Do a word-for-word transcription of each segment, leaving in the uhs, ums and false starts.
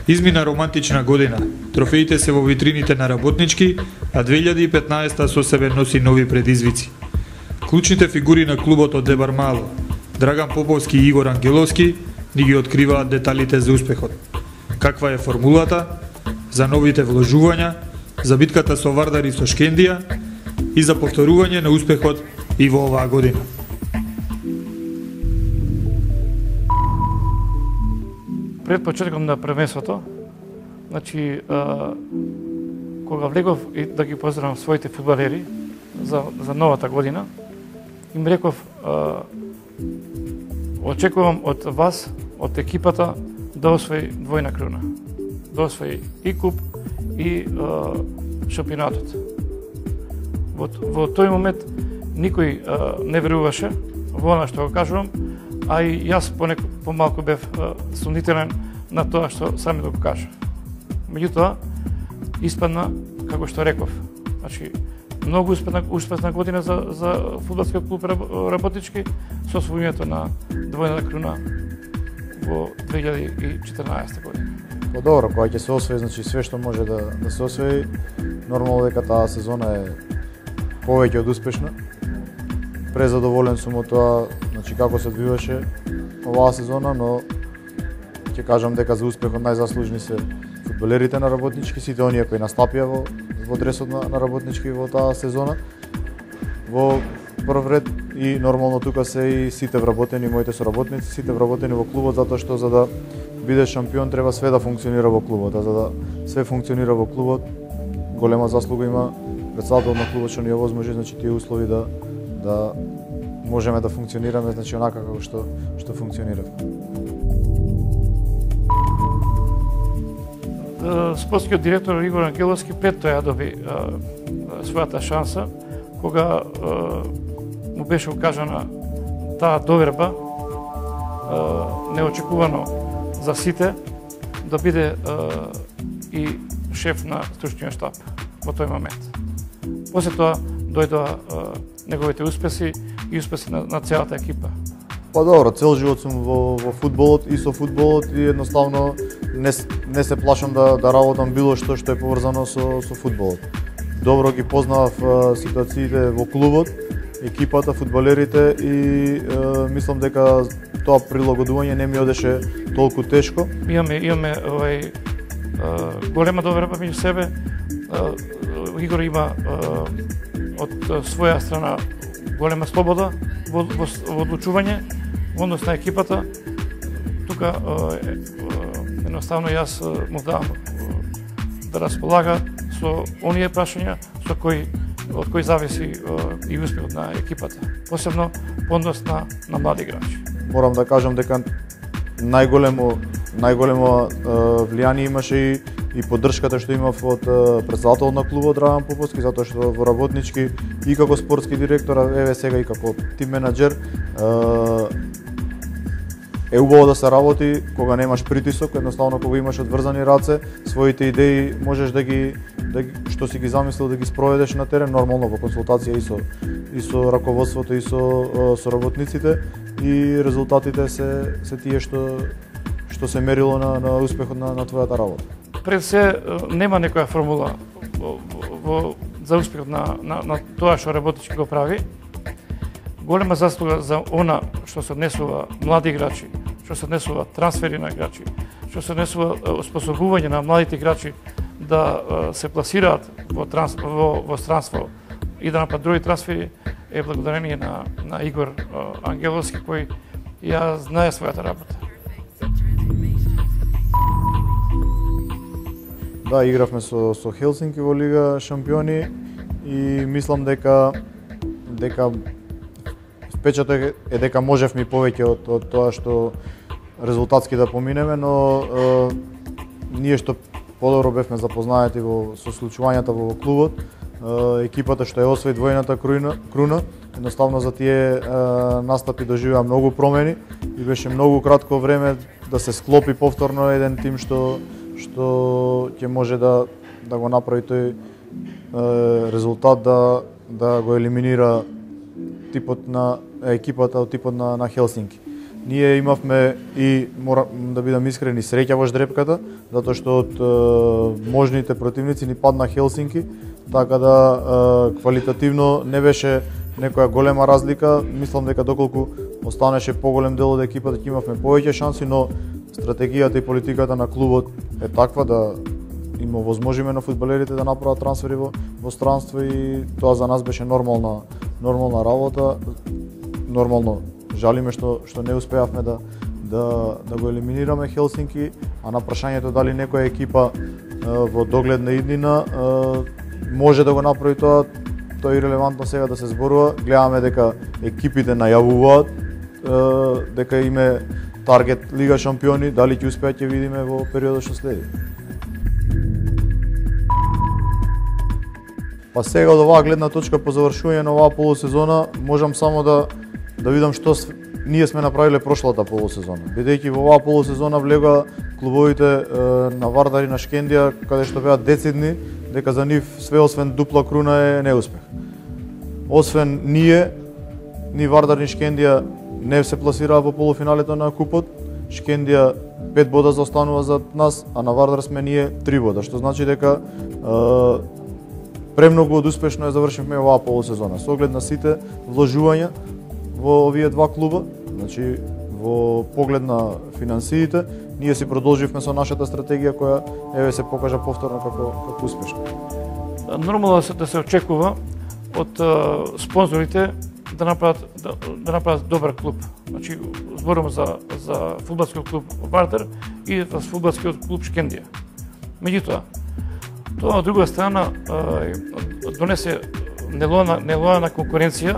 Измина романтична година. Трофеите се во витрините на работнички, а две илјади и петнаесета со себе носи нови предизвици. Клучните фигури на клубот од Дебар Мало, Драган Поповски и Игор Ангеловски, ни ги откриваат деталите за успехот. Каква е формулата за новите вложувања, за битката со Вардар и со Шкендија и за повторување на успехот и во оваа година. Пред почетоком на првенството, значи, а, кога влегов и да ги поздравам своите фудбалери за, за новата година, им реков, а, очекувам од вас, од екипата, да освои двојна круна. Да освои и куп, и а, шампионатот. Во, во тој момент никој а, не веруваше во она што го кажувам, а и јас понек, помалку бев сумнителен на тоа што сами да го кажа. Меѓутоа, испадна, како што реков, значи, многу успешна, успешна година за, за фудбалскиот клуб Работнички со освојувањето на двојната круна во две илјади и четрнаесета година. Па добро, кога ќе се освои, значи све што може да, да се освои, нормално дека таа сезона е повеќе од успешна. Презадоволен сум од тоа, значи како се одвиваше оваа сезона, но ќе кажам дека за успехот најзаслужни се фудбалерите на Работнички, сите оние кои настапија во, во дресот на, на Работнички во таа сезона. Во прв ред и нормално тука се и сите вработени, моите соработници, сите вработени во клубот, затоа што за да биде шампион треба све да функционира во клубот, а за да све функционира во клубот, голема заслуга има председател на клубот што ни овозможи, значи тие услови да да можеме да функционираме, значи онака како што што функционираме. Спортскиот директор Игор Ангеловски пред тоа доби а, својата шанса, кога а, му беше укажана таа доверба, а, неочекувано за сите, да биде а, и шеф на стручниот штаб во тој момент. После тоа дојдоа неговите успеси и успеси на, на целата екипа. Па добро, цел живот сум во, во фудбалот и со фудбалот и едноставно не, не се плашам да, да работам било што што е поврзано со, со фудбалот. Добро ги познавав ситуациите во клубот, екипата, фудбалерите и е, мислам дека тоа прилагодување не ми одеше толку тешко. Имаме, имаме овај, голема доверба меѓу себе. Игор има од своја страна голема слобода во, во, во одлучување во однос на екипата. Тука е, е, едноставно јас му давам да располага со оние прашања со кои од кои зависи и успехот на екипата, посебно по однос на, на млади играчи. Морам да кажам дека најголемо најголемо влијание имаше и и поддршката што имав од председател на клубот Драган Поповски, затоа што во Работнички и како спортски директор, еве сега и како тим менаџер, е убаво да се работи кога немаш притисок, едноставно кога имаш одврзани раце, своите идеи можеш да ги, да ги што си ги замислил да ги спроведеш на терен, нормално во консултација и со и со раководството и со со работниците, и резултатите се се тие што што се мерило на на успехот на на твојата работа. Пред се нема некоја формула во, во, за успехот на, на, на тоа што Работнички го прави. Голема заслуга за она што се однесува млади играчи, што се однесува трансфери на играчи, што се однесува способување на младите играчи да се пласираат во, транс, во, во странство и да направат други трансфери, е благодарение на, на Игор Ангеловски, кој ја знае својата работа. Да, игравме со со Хелсинки во Лига Шампиони и мислам дека дека впечаток е дека можевме и повеќе од, од тоа што резултатски да поминеме, но е, ние што подобро бевме запознаети во со случувањата во клубот, е, екипата што е освои двојната круна, круна, едноставно за тие е, настапи доживеа многу промени и беше многу кратко време да се склопи повторно еден тим што што ќе може да да го направи тој е, резултат, да да го елиминира типот на екипата од типот на на Хелсинки. Ние имавме и, мора да бидам искрени, среќа во ждрепката, затоа што од е, можните противници ни падна Хелсинки, така да е, квалитативно не беше некоја голема разлика. Мислам дека доколку останеше поголем дел од екипата ќе имавме повеќе шанси, но стратегијата и политиката на клубот е таква да им овозможиме на фудбалерите да направат трансфери во, во странство и тоа за нас беше нормална нормална работа. Нормално жалиме што што не успеавме да да да го елиминираме Хелсинки, а на прашањето дали некоја екипа е, во догледна иднина е, може да го направи тоа, тоа е ирелевантно сега да се зборува. Гледаме дека екипите најавуваат е, дека име таргет Лига шампиони, дали ќе успеат ќе видиме во периодот што следи. Па сега од оваа гледна точка по завршување на оваа полусезона можам само да да видам што ние сме направиле прошлата полусезона. Бидејќи во оваа полусезона влега клубовите е, на Вардар и на Шкендија, каде што беа децидни дека за нив све освен дупла круна е неуспех. Освен ние, ни Вардар и Шкендија не се пласираа во полуфиналето на купот. Шкендија пет бода заостанува за нас, а на Вардар сме ние три бода, што значи дека е, премногу од успешно ја завршивме оваа полусезона. Со оглед на сите вложувања во овие два клуба, значи во поглед на финансиите, ние си продолживме со нашата стратегија која еве се покажа повторно како како успешна. Нормално се да се очекува од uh, спонзорите да направат да, да направат добар клуб. Значи зборувам за за фудбалскиот клуб Вардар и за фудбалскиот клуб Шкендија. Меѓутоа, тоа од друга страна uh, донесе нелојална нелојална конкуренција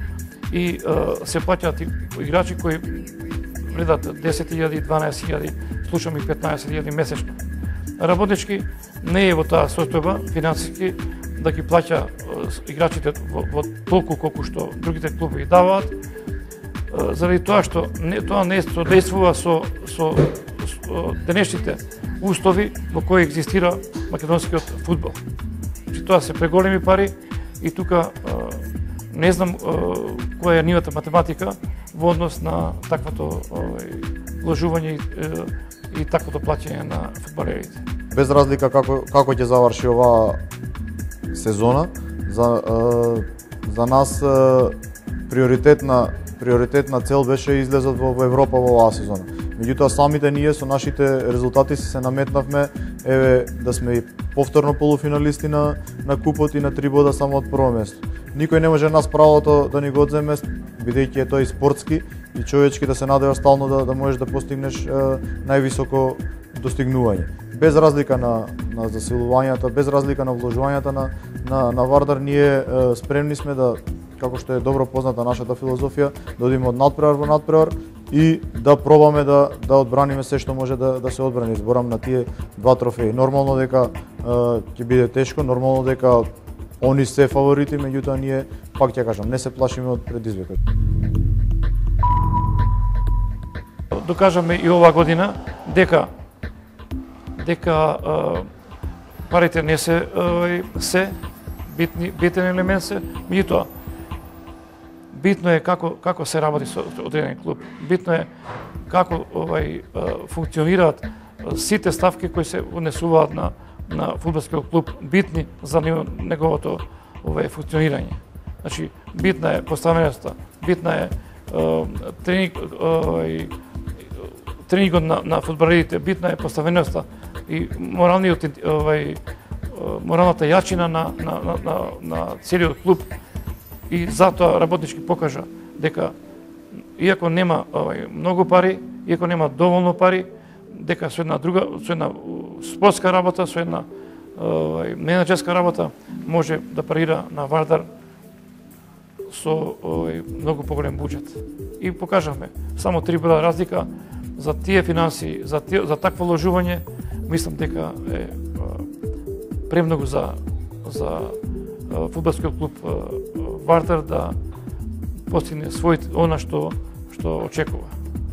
и uh, се плаќаат играчи кои вледат десет илјади, дванаесет илјади, слушам и петнаесет илјади месечно. Работнички не е во таа состојба финансиски да ги плаќа uh, играчите во, во толку колку што другите клубови ги даваат, uh, заради тоа што не, тоа не соодействува со, со, со денешните услови во кои екзистира македонскиот фудбал. Значи, тоа се преголеми пари и тука uh, не знам uh, која е нивата математика во однос на таквото вложување uh, и, и таквото плаќање на фудбалерите. Без разлика како како ќе заврши оваа сезона, за uh, за нас uh, приоритетна приоритетна цел беше излезот во, во Европа во оваа сезона. Меѓутоа самите ние со нашите резултати се наметнавме еве да сме повторно полуфиналисти на на купот и на три бода само од прво место. Никој не може нас правото да ни го одземе, бидејќи е тој спортски и човечки да се надева стално да, да можеш да постигнеш е, највисоко достигнување. Без разлика на, на засилувањата, без разлика на вложувањата на, на, на Вардар, ние е, спремни сме да, како што е добро позната нашата филозофија, да одиме од надпревар во надпревар и да пробаме да, да одбраниме се што може да, да се одбрани. Зборам на тие два трофеи. Нормално дека ќе биде тешко, нормално дека они се фаворити, меѓутоа ние, пак ќе кажам, не се плашиме од предизвикот. Докажаме и оваа година дека дека а, парите не се а, се битни битен елемент се, меѓутоа битно е како како се работи со одреден клуб. Битно е како овај функционираат сите ставки кои се унесуваат на на фудбалскиот клуб, битни за неговото овај функционирање. Значи битна е поставеноста, битна е тренинг овај тренингот на на фудбалерите, битна е поставеноста и моралниот овај моралната јачина на на на на, на целиот клуб. И затоа работнички покажа дека иако нема овај многу пари, иако нема доволно пари, дека со една друга, со една спортска работа, со една овај менаџерска работа може да парира на Вардар со овај многу поголем буџет. И покажавме само три бода разлика за тие финансии, за тие, за такво вложување, мислам дека е премногу за за фудбалскиот клуб Вардар да постигне своите она што што очекува.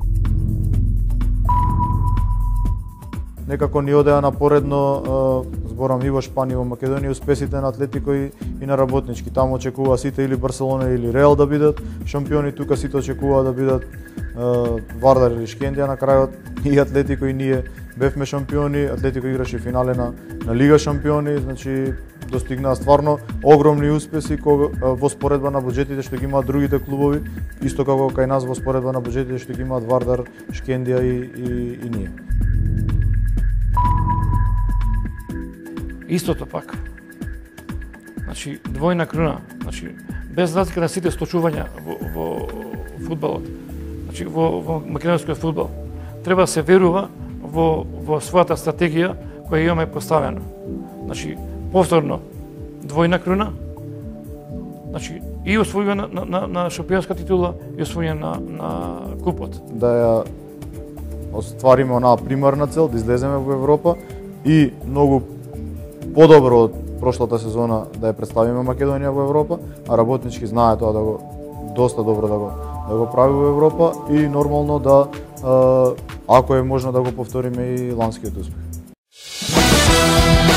Некако ни одеа напоредно, зборам и во Шпанија, во Македонија, успесите на Атлетико и, и на Работнички. Таму очекува сите или Барселона или Реал да бидат шампиони, тука сите очекува да бидат Вардар или Шкендија на крајот, и Атлетико и ние бевме шампиони, Атлетико играше финале на, на Лига шампиони, значи достигнаа стварно огромни успеси кога, во споредба на буџетите што ги имаат другите клубови, исто како кај нас во споредба на буџетите што ги имаат Вардар, Шкендија и, и, и ние. Истото пак. Значи, двојна круна, значи, без разлика на сите случувања во, во фудбалот, значи, во, во македонскиот фудбал, треба да се верува во, во својата стратегија која имаме поставена. Значи, повторно, двојна круна, значи, и освојување на, на, на шампионска титула, и освојување на, на купот. Да ја оствариме онаа примарна цел, да излеземе во Европа и многу подобро од прошлата сезона да ја представиме Македонија во Европа, а работнички знае тоа да го доста добро да го да го прави во Европа и нормално да ако е можно да го повториме и ланскиот успех.